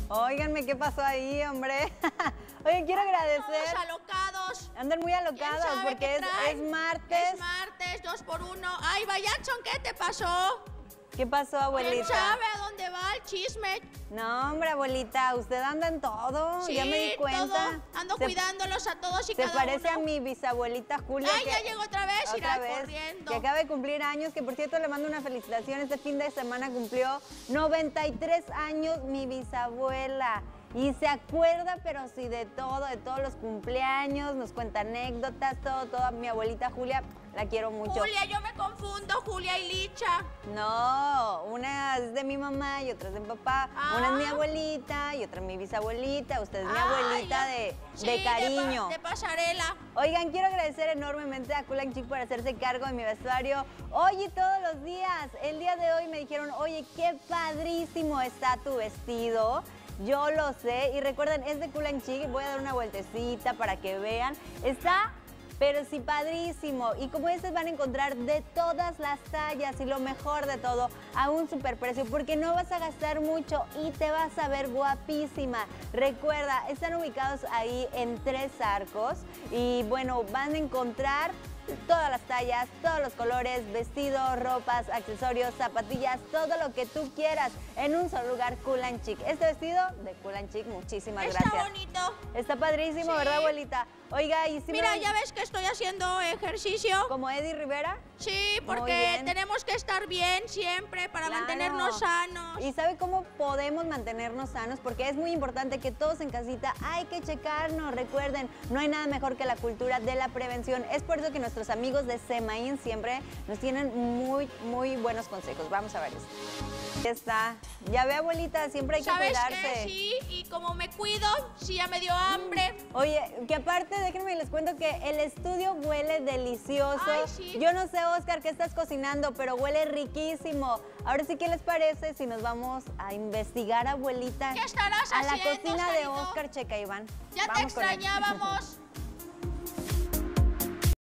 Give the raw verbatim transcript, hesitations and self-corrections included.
Óiganme, ¿qué pasó ahí, hombre? Oye, quiero agradecer. Todos alocados. Andan muy alocados porque es, es martes. Es martes, dos por uno. Ay, Bayachon, ¿qué te pasó? ¿Qué pasó, abuelita? ¿Quién sabe a dónde va el chisme? No, hombre, abuelita, usted anda en todo, Sí, ya me di cuenta. todo. Ando se, cuidándolos a todos y se cada parece uno. a mi bisabuelita Julia. Ay, que, ya llegó otra vez, otra irá vez, corriendo. que acaba de cumplir años, que por cierto le mando una felicitación. Este fin de semana cumplió noventa y tres años mi bisabuela. Y se acuerda, pero sí, de todo, de todos los cumpleaños, nos cuenta anécdotas, todo, todo. Mi abuelita Julia, la quiero mucho. Julia, yo me confundo, Julia y Licha. No, una es de mi mamá y otra es de mi papá. Ah. Una es mi abuelita y otra es mi bisabuelita. Usted es mi Ah, abuelita ya. de, Sí, de cariño. De, pa de pasarela. Oigan, quiero agradecer enormemente a Cool and Chic por hacerse cargo de mi vestuario hoy y todos los días. El día de hoy me dijeron, oye, qué padrísimo está tu vestido. Yo lo sé. Y recuerden, es de Cool and Chic. Voy a dar una vueltecita para que vean. Está, pero sí, padrísimo. Y como dices, van a encontrar de todas las tallas y lo mejor de todo a un superprecio, porque no vas a gastar mucho y te vas a ver guapísima. Recuerda, están ubicados ahí en Tres Arcos y bueno, van a encontrar todas las tallas, todos los colores, vestidos, ropas, accesorios, zapatillas, todo lo que tú quieras en un solo lugar. Cool and Chic. Este vestido de Cool and Chic, muchísimas Está gracias. Está bonito. Está padrísimo, Sí. ¿verdad, abuelita? Oiga, y si Mira, me... ya ves que estoy haciendo ejercicio. ¿Como Eddie Rivera? Sí, Muy porque bien. tenemos que estar bien siempre para Claro. mantenernos sanos. ¿Y sabe cómo podemos mantenernos sanos? Porque es muy importante que todos en casita hay que checarnos. Recuerden, no hay nada mejor que la cultura de la prevención. Es por eso que nuestros amigos de Semaín siempre nos tienen muy, muy buenos consejos. Vamos a ver esto. Ya está. Ya ve, abuelita, siempre hay que ¿Sabes cuidarse. qué? Sí, y como me cuido, sí ya me dio hambre. Oye, que aparte, déjenme les cuento que el estudio huele delicioso. Ay, sí. Yo no sé, Oscar, qué estás cocinando, pero huele riquísimo. Ahora sí, ¿qué les parece si nos vamos a investigar, abuelita? ¿Qué estarás a la haciendo, cocina de Sarito? Oscar Checa, Iván. Ya te Vamos con él. extrañábamos.